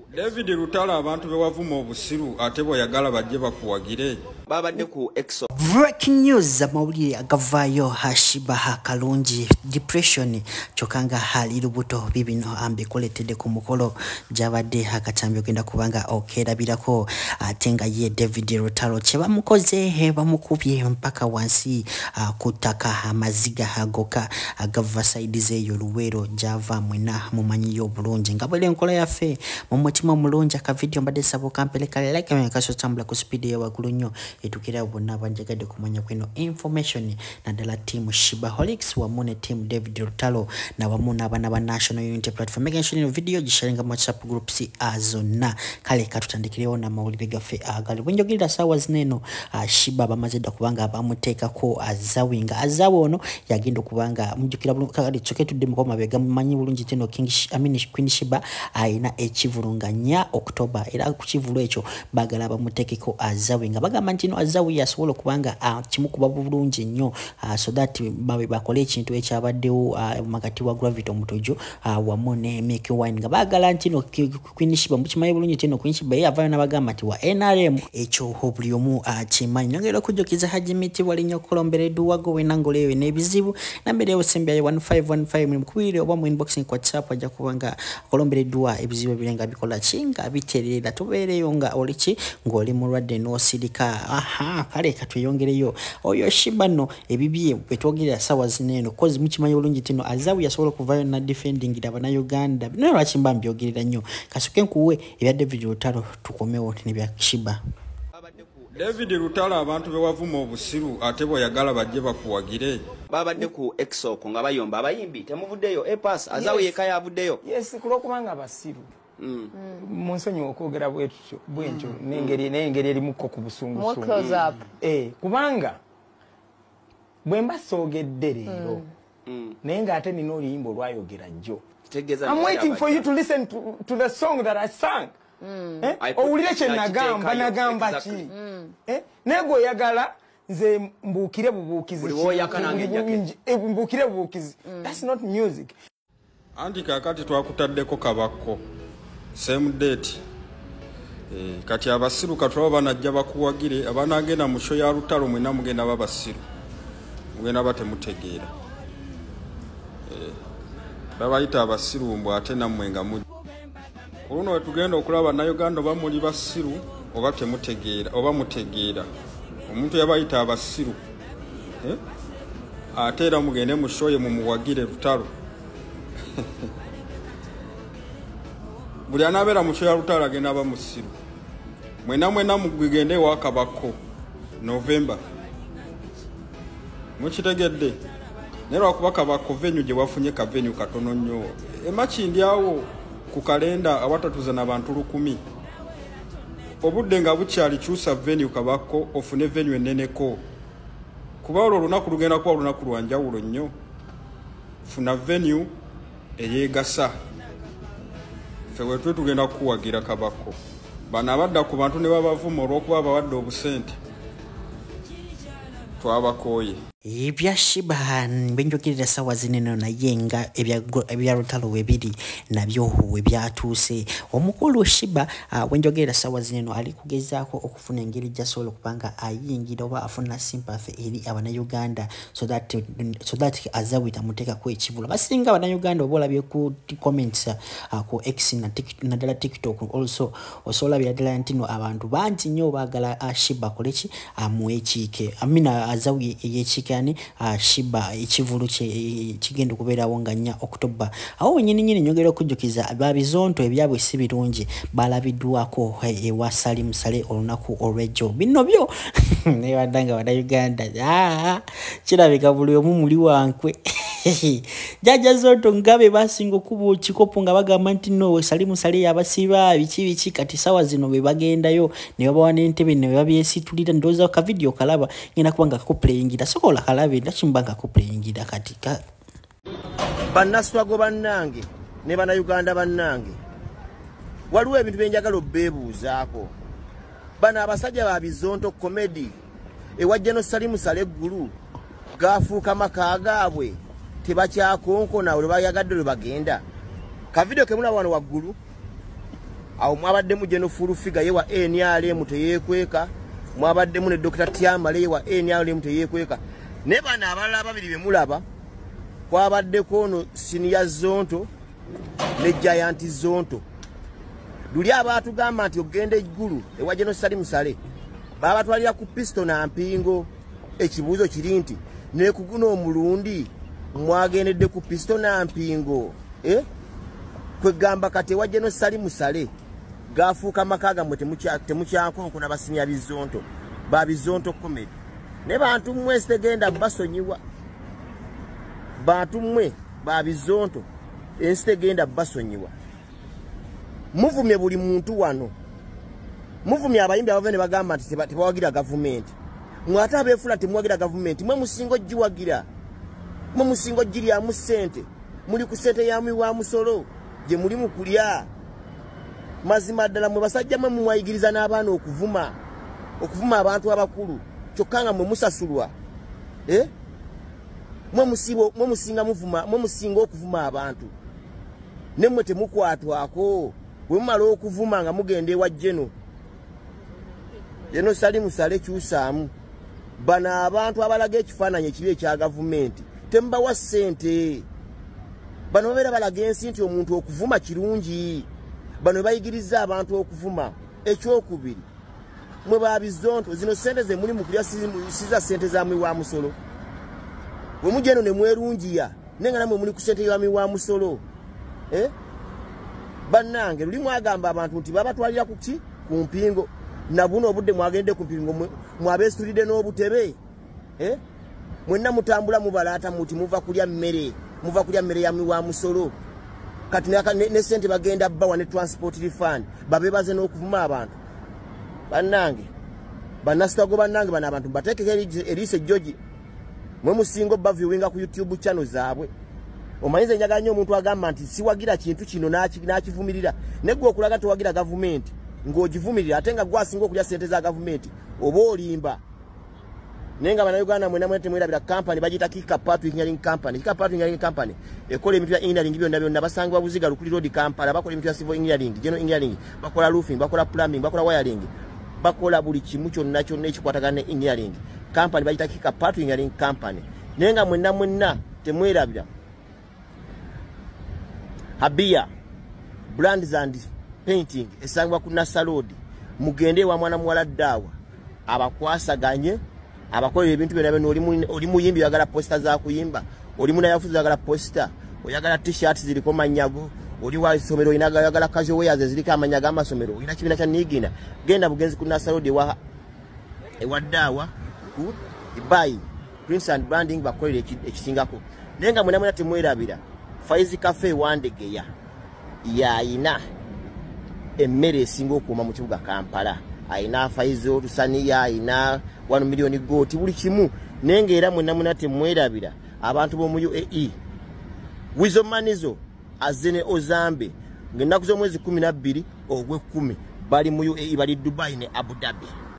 David Lutalo abantu bewavuma obusiru ate boyagala bajje bakuwagire babadde ku exo. Breaking news amawulire agavayo Hashiba Hakalungi depression chokanga hali lubuto bibino ambikoletede ku mukolo jabadde hakatambye kwenda kubanga okerabirako atenga ye David Lutalo cheba mukoze bamukubye mpaka wansi kutaka amaziga hagoka agava side ze yoluwero java mwena mumanyi yo bulungi ngabwele nkola yafe mu mutima mulungi ka video mbade sabo kampeleka like kaso tambula ku speed ya wakulunyo etukira bonna banjagade kumanya kweno information na dala team Shiba Holics wa mune team David Lutalo na wamuna abana ba National Unity Platform making sure video gisharinga mu WhatsApp group si azona kale katutandikiriyo na mawulire gafe agali bunjogirira sawa zineno Shiba bamazeda kubanga bamuteka ko azawinga azawono yagenda kubanga mujukira kali choketu mu mabega manyi bulungi teno Queen Shiba aina ekivulunganya October era ku kivulo ekyo bagala bamuteke ko azawinga bagamba ntino azawi yasobola kubanga kimukuba bulungi nnyo so that babe bakole ekintu ekyabaddewo magati wa Gravity omutojo wamone make wine nga bagala ntino Queen Shiba mukimaye bulungi tino Queen Shiba yavayo nabagamba ati wa NRM ekyo obuli omu kimanyi ngero kujokiza hajimiti wali nnyo kolomberedu wago wenangoleyo nebizibu nambere osembya 1515 mukubire oba mu inboxing kwa WhatsApp ajja kubanga kolomberedu ebizibu birenga bikola kinga biterera tubereyo nga olichi ngoli mulwadde no sidika kale katuyongereyo oyo Shiba no ebibiye betwogerera sawa zineno cause mukimanyi bulungi tino azawi yasobola kuvayo na defending abana Uganda bino lwachimba mbyogerera nnyo kasuke nkuwe ebya David Lutalo tukomewo nebya Shiba. David Lutalo abantu bewavuma obusiru ate boyagala bajje bakuwagire babadde ku exo nga bayomba abayimbi temuvuddeyo epass azawi yekaya avuddeyo yes kulokubanga basiru Monsonyi okwogera bwenjo nengeri erimuko ku busungu kubanga bwemba soogedde leero naye ng'ate nina oluyimba olwayogera jjo. I'm waiting for you to listen to the song that I sang. Owulire kye nagamba ki naye gwe oyagala nze mbuukire bubuukizi that's not music. Anti kakati twakutaddeko kabako same date kati abasiru katwa banajja bakuwagire abana agenda mu show ya Lutalo mwena mugenda babasiru mugenda batemutegeera babayita abasiru mbwa ate namwenga mu kuno wetugenda okulaba na Uganda bamuli basiru oba temutegeera oba mutegeera omuntu yabayita abasiru ate era mugende mu show ye mumuwagire Lutalo buli anabera mu show ya Lutalo agenda aba musiru mwena mugigende wakabako November mukitegedde nero akubaka bako venue je wafunye ka venue katono nnyo emachi ndiawo ku kalenda awatatuza nabantu 10 obudde nga bukyali kyusa venue kabako ofune venue eneneko kuba olwo lunaku lugenda kwa lunaku lwanjawulo nnyo funa venue eyegasa fewe tugenda kuwagira kabako bana badda ku bantu ne babavuma olwokuba bawadde obusente twabakoye ebya Shiba benjogirira sawa zineno na yenga ebya Lutalo webiri nabyo webyatuse omukulu Shiba wenjogirira sawa zineno ali kugezaako okufuna engeri jasolo kubanga ayingira oba afuna sympathy eri abana Uganda so that azawita muteka ku ekibulo basinga abana Uganda obola bye ku comments ku X na dala TikTok also osola bya dala ntino abantu banti nnyo bagala Shiba koleki amuechike amina azawi yechike yani Shiba ekivulu kigenda kubeera wonganya October awo nyini nyongera okujukiza babizonto ebyabwe sibirungi balabidwako ewa Salim Sale olunaku olwejo bino byo ne badanga bada Uganda kirabika buli omu muli wankwe jaja zonto ngabe basingo kubo kikopo nga bagamba nti no Salim Sale yabasiba biki kati sawa zino be bagendayo ne babawana entebe ne babyesitulira ndoza ka video kalaba ngina kubanga ko playingira sokola kalabe ndachimbanga ko playingira katika banaswago bannange ne bana Uganda bannange waliwo ebintu byenjagala obbeebuuzaako bana abasajja babizonto comedy ewajja no Salim Sale gulu gafuuka maka gaabwe tebakyakonkona olwo bayagadde lwe bagenda ka video kemuna wano waggulu awo mwabaddemu General Furufiga yewa NRM teyekweka mwabaddemu ne Dr. Tiamale yewa NRM teyekweka ne bana abalala babiri bemulaba kwabaddeko ono Senior Zonto ne Giant Zonto luli abantu gamba nti ogenda eggulu ewa General Salim Sale baba twalira ku pisto na mpingo ekibuzo kiri nti ne kuguno omulundi mwagendedde ku pisto na mpingo kwe gamba kate wa General Salim Sale gafuuka makaga mwe temukyankonko n'abasinya bizonto ba bizonto comedy ne bantu mmwe sitegenda basonyiwa bantu mmwe ba bizonto ensitegenda basonyiwa muvumye buli muntu wano muvumye abayimbi abave ne bagamba nti tebawagira gavumenti mwate abeefula temuwagira gavumenti mwe musingo giwagira mwe musingo giryamu ssente muli ku ssente yamu wa musolo gye muli mu kulya mazima ddala mwe basajja mwe muwayigiriza n'abaana okuvuma abantu abakulu kyokka nga mwe musasulwa mwe musinga okuvuma abantu ne mmwe temukwatwako bwe mumala okuvuma nga mugenda ewa General Salim Sale kyusaamu bano abantu abalaga ekifaananyi ekibi ekya gavumenti temubawa ssente bano babeera balaga ensi nti omuntu okuvuma kirungi bano bayigiriza abantu okuvuma ekyokubiri mwe babizonto zino ssente ze muli mu kulya siza ssente za mwi wa musolo bwe mujja eno ne mwerungiya nenga namwe muli ku ssente yami wa musolo bannange luli mwagamba abantu nti babatwalira ku ki ku mpingo na buno obudde mwagende ku mpingo mwabeesitulidde n'obutebe mwenna mutambula mubalaata muti muva kulya mmere yami wa musolo kati ne ssente bagenda bawa ne transport refund babeebaze n'okuvuma abantu bannange bannasitago bannange bano abantu bateekeko eriise George mwe musingo baviewinga ku YouTube channel zaabwe omanyize njagala nnyo omuntu agamba nti siwagira kintu kino n'akivumirira negwe okulaga tewagira gavumenti ng'ogivumirira ate nga gwasinga okulya ssente za gavumenti oba olimba naye nga bannayuganda mwena mwena temwerabira kampani bagiyita Kika Path Engineering Company. Kika Path Engineering Company ekola ebintu bya engineering byonna basangibwa Buziga Lukuli Road Kampala bakola ebintu bya civil engineering, general engineering, bakola roofing, bakola plumbing, bakola wiring, bakola buli kimu kyonna ekikwatagana ne engineering. Kampani bagiyita Kika Path Engineering Company. Naye nga mwena temwerabira Habia Brands and Painting esangibwa ku Nassa Road mugende wa mwana muwala Daawa abakwasaganye abakola ebintu byonna oli muyimbi yagala poster za kuyimba oli muna yafuza yagala poster oyagala t-shirts ziliko manyago oli wa somero yagala casual wears zirika amanyago amasomero ina kibina kya Nigina genda bugenzi ku Nassa Road ewa Daawa ku Ibai Prince and Branding bakolera ekisingako nenga mwena temwerabira Faizi Cafe Wandegeya yaina emmere esinga okuuma mu kibuga Kampala aina Faizi Olusaniya aina 1 million gooti buli kimu nenge era mwena temwerabira abantu b'omu UAE Wizo Manizo azene Ozambe ng'ennaku z'omwezi 12 ogw'ekumi bali mu UAE bali Dubai ne Abu Dhabi.